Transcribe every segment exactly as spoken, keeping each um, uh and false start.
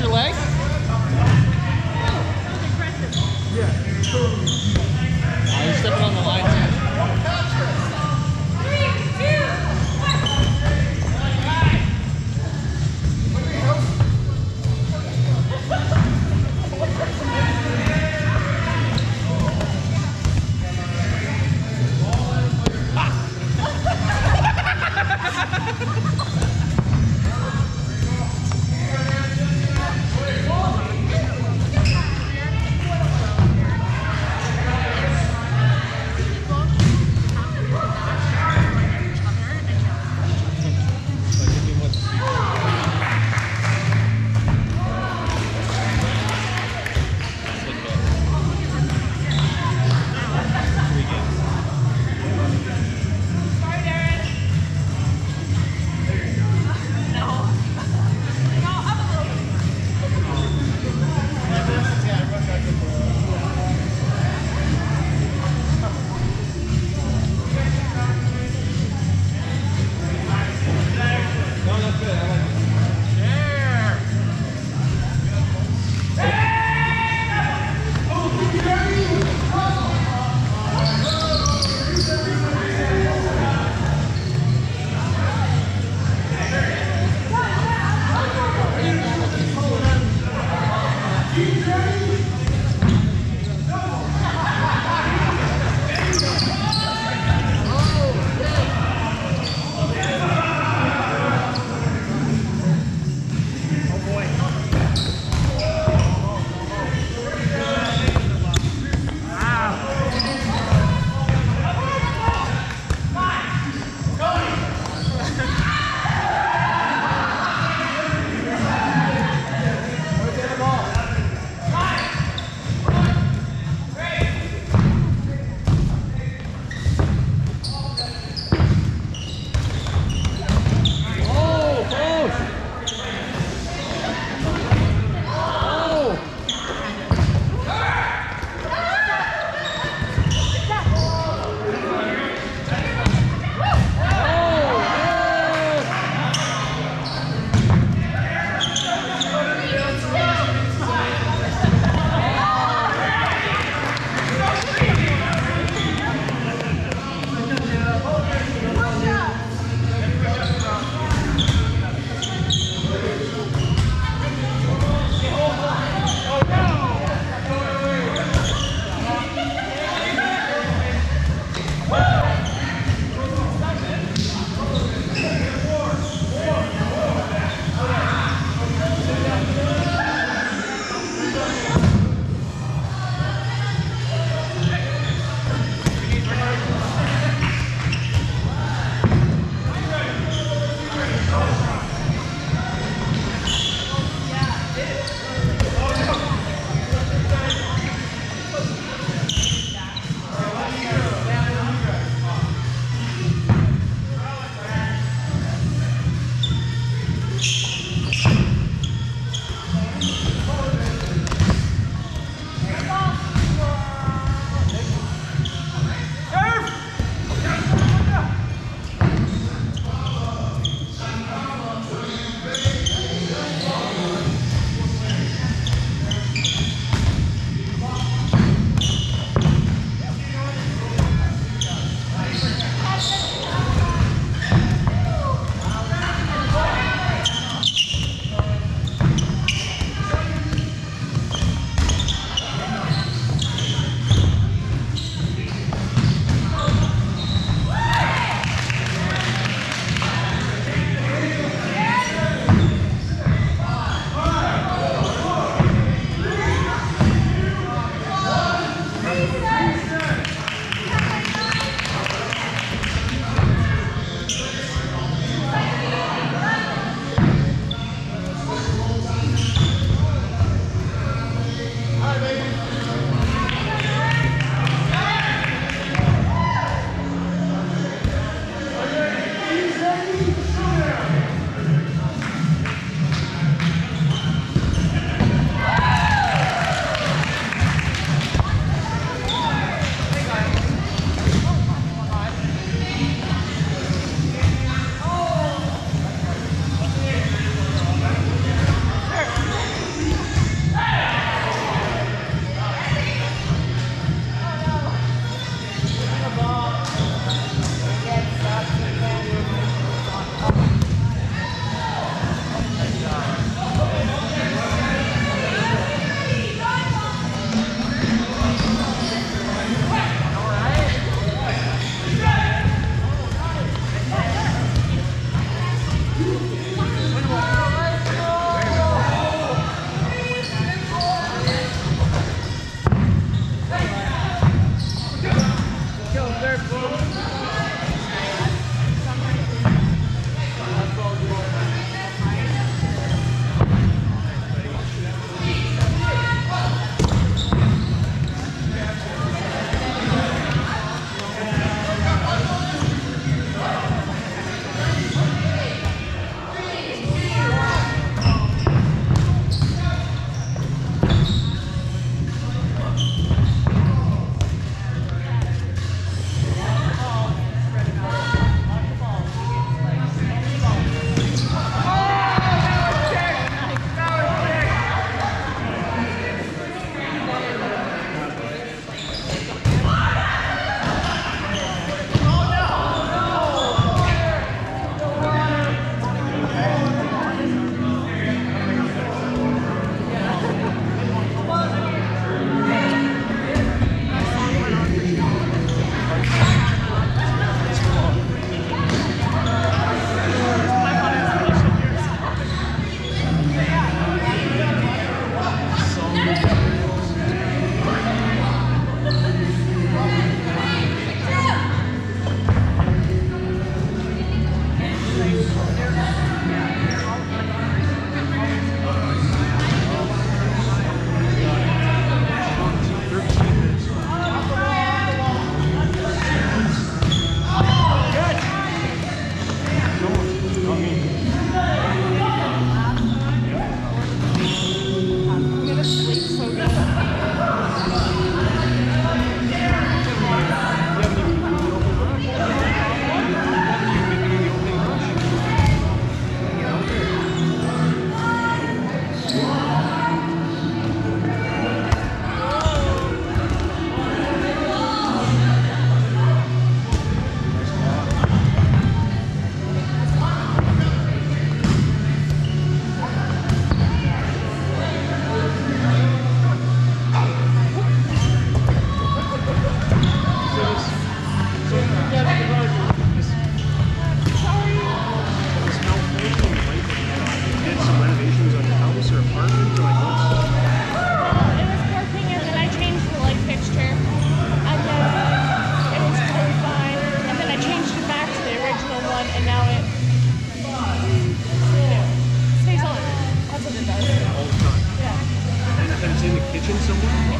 your leg? Yeah, totally. Oh, you're stepping on the line, too.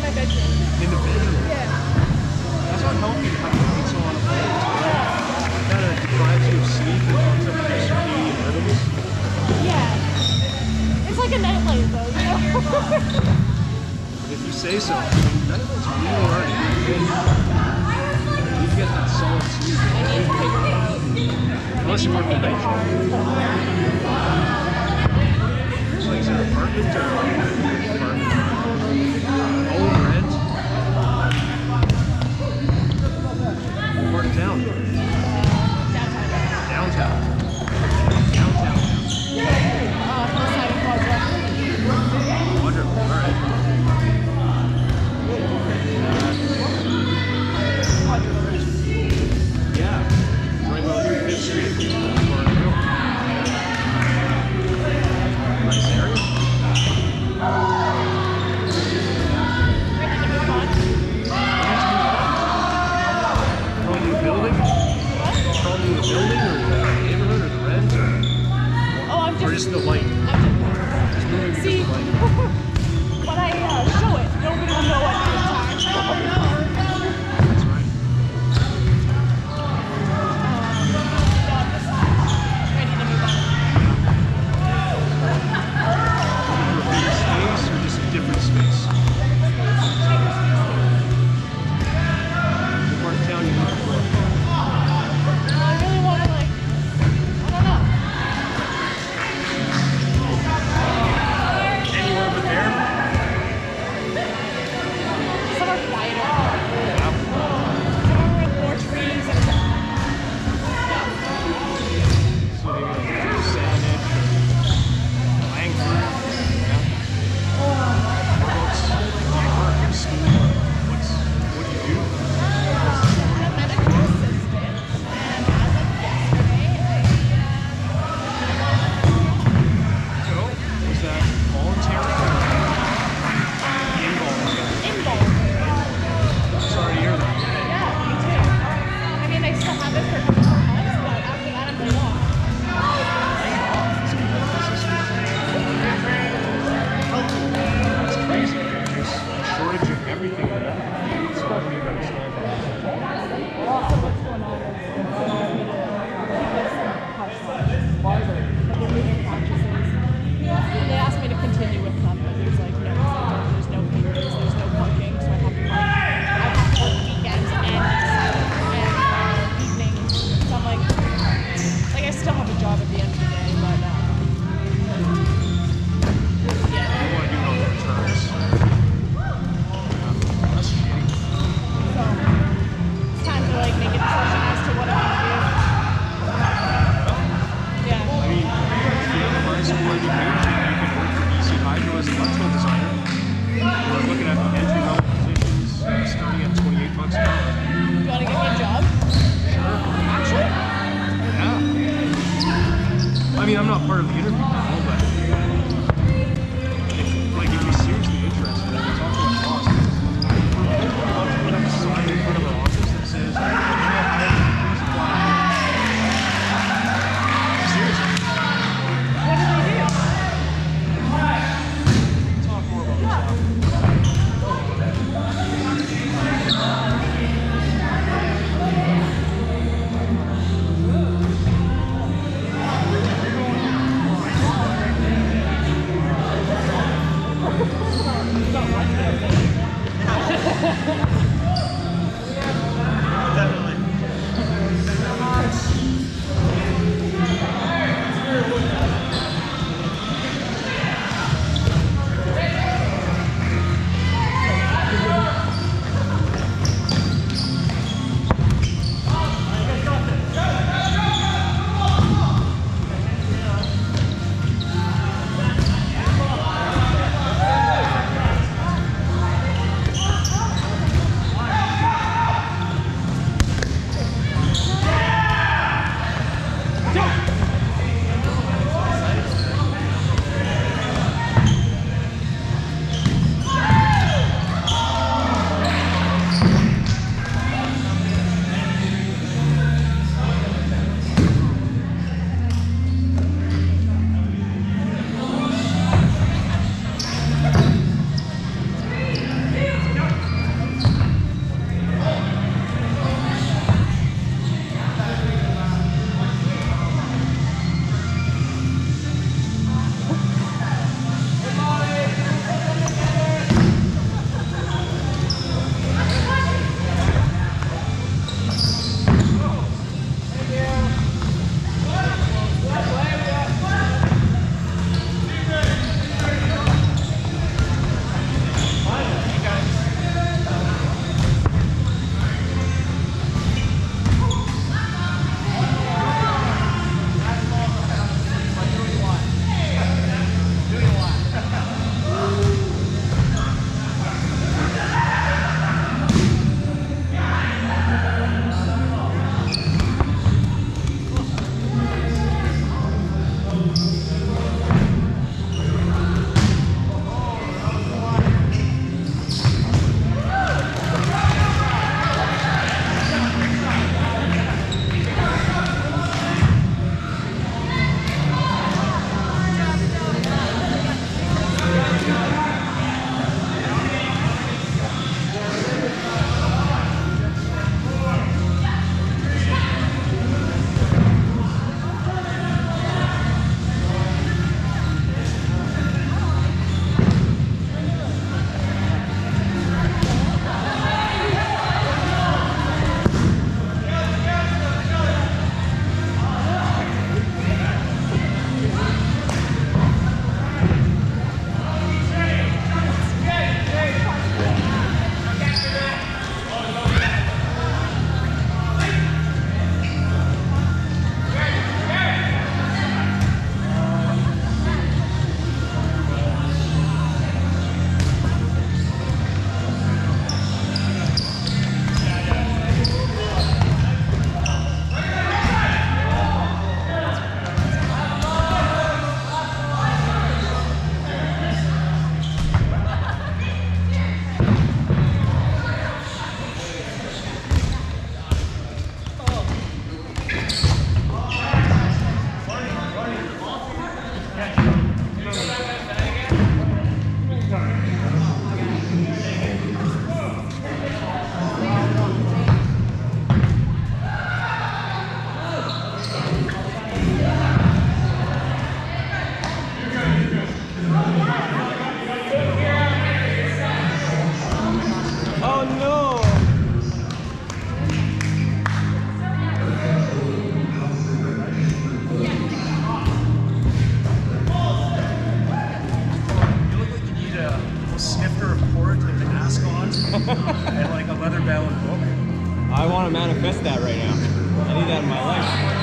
my bedroom. In the bedroom? Yeah. That's not healthy to have the lights on. It kind of deprives you of sleep and comes up with your circadian rhythms. Yeah. It's like a nightlight though, you know? If you say so, I mean, none of it's real or anything. You need to get that solid sleep. I need to figure it out. Unless you work the night shift. So like, is it an apartment or apartment? Own rent? What part of town? Downtown. Downtown. Downtown. Uh, first time in Quadra. Quadra, alright. Yeah, right about here, Fifth Street. Nice area. Ready to move on? Probably the building? What? Probably the building or the neighborhood or the rent or, Oh, I'm just... or just the light? I'm Just moving just... because See, of the light. when I uh, show it, nobody will know what it is. That's right. Ready to move on. Looking for a bigger space or just a different space? What part of town are you looking for? I really want to, like, I don't know. Anywhere but there? Somewhere quieter. Yeah. Somewhere with more trees and stuff. So maybe like Saanich or Langford. Yeah. Whereabouts do you work or school? What's, what do you do? I'm a medical assistant, and as of yesterday, So, was that voluntary or involuntary? I involved. Sorry to hear that. Yeah, me too. I mean, I still have it for a couple more months, but after that, I'm laid off. That's crazy. There's a shortage of everything in there. So I don't even understand that. Also, what's going on is they want me to keep this house on. But they're moving practices. And they asked me to continue with them, but there's like no incentive, there's no papers, there's no parking, so I have to like, I have to work weekends and and uh, evenings. So I'm like, like I still have a job at the end of the day, but uh, yeah. You want to do it on their terms. That's shitty. So it's time to like make a decision as to what I want to do. Yeah. I mean, if you have a high school education, you can work for B C Hydro as an electrical designer. We're looking at entry level positions starting at twenty-eight bucks an hour. You want to give me a job? Sure. Actually? Yeah. I mean, I'm not part of the interview panel, but if, like, if you're seriously interested, I can talk to my boss. I'll just put up a sign in front of our office that says, "You know, please apply here." Seriously. What do they do? Talk more about this stuff. And like a leather-bound book. I want to manifest that right now. I need that in my life.